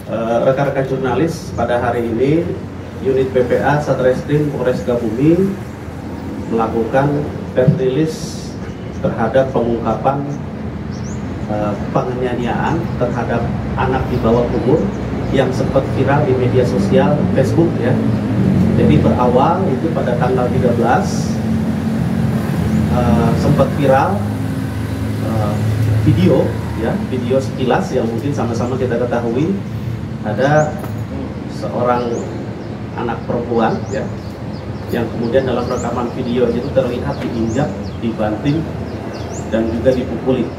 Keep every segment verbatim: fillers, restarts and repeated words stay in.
rekan-rekan uh, jurnalis, pada hari ini unit P P A Satreskrim Polres Sukabumi melakukan press release terhadap pengungkapan uh, penganiayaan terhadap anak di bawah umur yang sempat viral di media sosial Facebook ya. Jadi berawal itu pada tanggal tiga belas uh, sempat viral uh, video ya, video sekilas yang mungkin sama-sama kita ketahui ada seorang anak perempuan ya yang kemudian dalam rekaman video itu terlihat diinjak, dibanting dan juga dipukuli.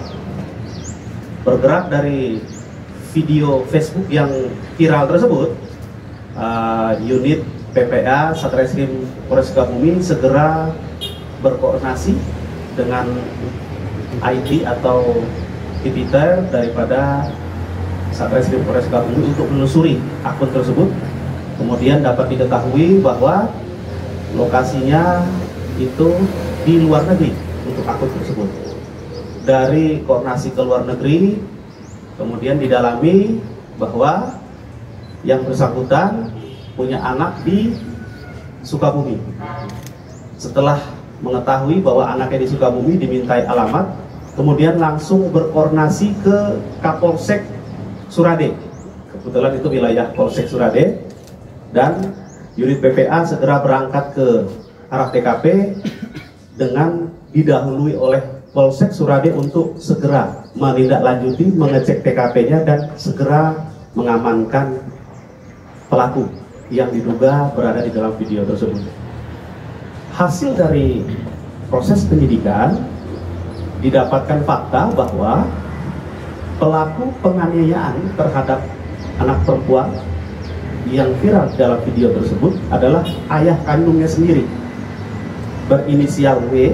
Bergerak dari video Facebook yang viral tersebut, uh, unit P P A Satreskrim Polres Sukabumi segera berkoordinasi dengan I T atau tipiter daripada Satreskrim Polres Sukabumi untuk menelusuri akun tersebut. Kemudian dapat diketahui bahwa lokasinya itu di luar negeri untuk akun tersebut. Dari koordinasi ke luar negeri, kemudian didalami bahwa yang bersangkutan punya anak di Sukabumi. Setelah mengetahui bahwa anaknya di Sukabumi, dimintai alamat, kemudian langsung berkoordinasi ke Kapolsek Surade. Kebetulan itu wilayah Polsek Surade, dan unit P P A segera berangkat ke arah T K P dengan didahului oleh Polsek Surade untuk segera menindaklanjuti, mengecek T K P-nya dan segera mengamankan pelaku yang diduga berada di dalam video tersebut. Hasil dari proses penyidikan didapatkan fakta bahwa pelaku penganiayaan terhadap anak perempuan yang viral dalam video tersebut adalah ayah kandungnya sendiri, berinisial W,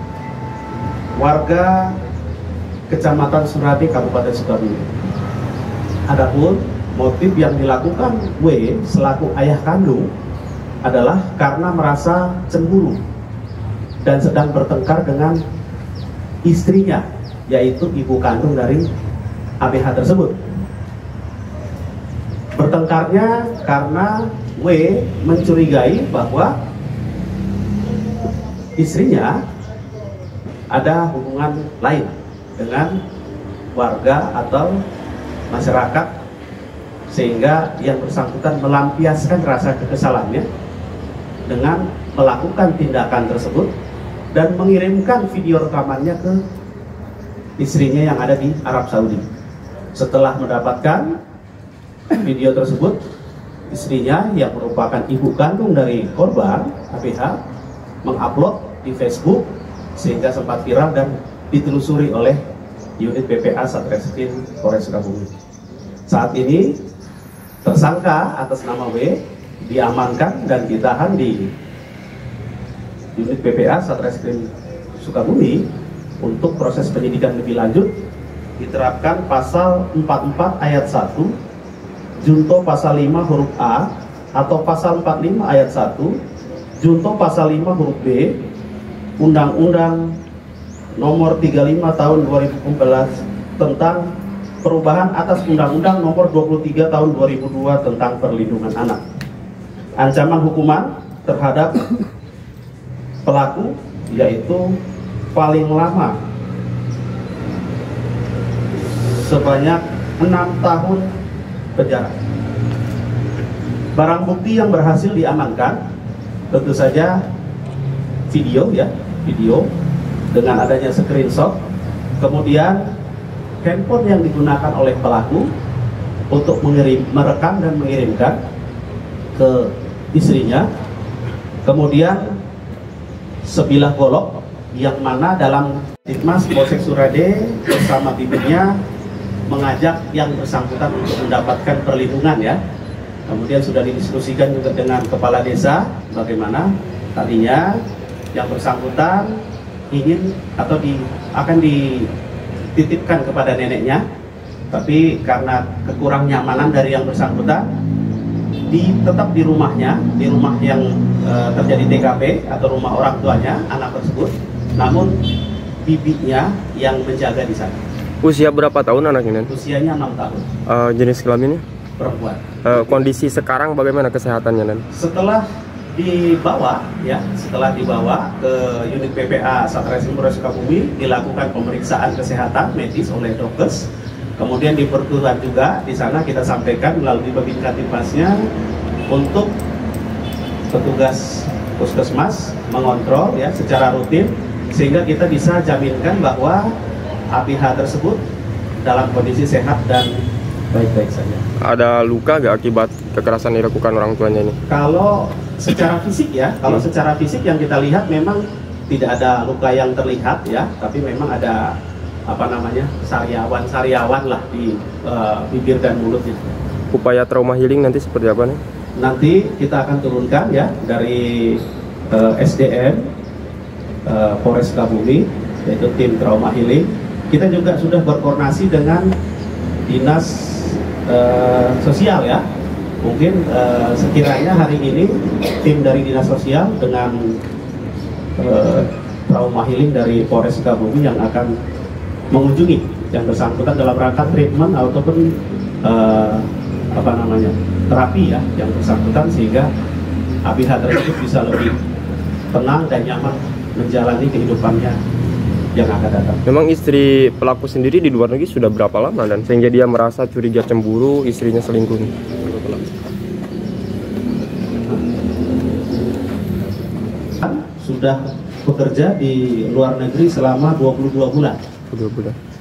warga Kecamatan Surade, Kabupaten Sukabumi. Adapun motif yang dilakukan W selaku ayah kandung adalah karena merasa cemburu dan sedang bertengkar dengan istrinya, yaitu ibu kandung dari A B H tersebut. Bertengkarnya karena W mencurigai bahwa istrinya ada hubungan lain dengan warga atau masyarakat, sehingga yang bersangkutan melampiaskan rasa kekesalannya dengan melakukan tindakan tersebut dan mengirimkan video rekamannya ke istrinya yang ada di Arab Saudi. Setelah mendapatkan video tersebut, istrinya yang merupakan ibu kandung dari korban A B H mengupload di Facebook sehingga sempat viral dan ditelusuri oleh unit P P A Satreskrim Polres Sukabumi. Saat ini tersangka atas nama W diamankan dan ditahan di unit P P A Satreskrim Sukabumi untuk proses penyidikan lebih lanjut. Diterapkan pasal empat puluh empat ayat satu, junto pasal lima huruf A, atau pasal empat puluh lima ayat satu, junto pasal lima huruf B, Undang-Undang nomor tiga puluh lima tahun dua ribu empat belas tentang perubahan atas Undang-Undang nomor dua puluh tiga tahun dua ribu dua tentang perlindungan anak. Ancaman hukuman terhadap pelaku yaitu paling lama sebanyak enam tahun penjara. Barang bukti yang berhasil diamankan tentu saja video ya, video dengan adanya screenshot, kemudian handphone yang digunakan oleh pelaku untuk mengirim, merekam dan mengirimkan ke istrinya, kemudian sebilah golok yang mana dalam Ditmas Polsek Surade bersama timnya mengajak yang bersangkutan untuk mendapatkan perlindungan ya. Kemudian sudah didiskusikan juga dengan kepala desa bagaimana tadinya yang bersangkutan ingin atau di, akan dititipkan kepada neneknya, tapi karena kekurang nyamanan dari yang bersangkutan di, tetap di rumahnya, di rumah yang e, terjadi T K P atau rumah orang tuanya anak tersebut, namun bibinya yang menjaga di sana. Usia berapa tahun anaknya? Usianya enam tahun. Uh, jenis kelaminnya? perempuan. Uh, kondisi sekarang bagaimana kesehatannya dan? Setelah dibawa ya, setelah dibawa ke unit P P A Satreskrim Polres Sukabumi, dilakukan pemeriksaan kesehatan medis oleh dokes. Kemudian diperkuat juga di sana kita sampaikan melalui Babinka Tipmasnya untuk petugas puskesmas mengontrol ya secara rutin sehingga kita bisa jaminkan bahwa A B H tersebut dalam kondisi sehat dan baik-baik saja. Ada luka gak akibat kekerasan yang dilakukan orang tuanya ini? Kalau secara fisik ya, kalau hmm. secara fisik yang kita lihat memang tidak ada luka yang terlihat ya, tapi memang ada apa namanya sariawan-sariawan lah di uh, bibir dan mulutnya. Upaya trauma healing nanti seperti apa nih? Nanti kita akan turunkan ya dari uh, S D M uh, Polres Sukabumi, yaitu tim trauma healing. Kita juga sudah berkoordinasi dengan dinas uh, sosial ya. Mungkin uh, sekiranya hari ini tim dari dinas sosial dengan uh, trauma healing dari Polres Sukabumi yang akan mengunjungi yang bersangkutan dalam rangka treatment ataupun uh, apa namanya terapi ya yang bersangkutan sehingga A B H tersebut bisa lebih tenang dan nyaman menjalani kehidupannya yang akan datang. Memang istri pelaku sendiri di luar negeri sudah berapa lama dan sehingga dia merasa curiga cemburu istrinya selingkuh? Sudah bekerja di luar negeri selama dua puluh dua bulan. dua bulan.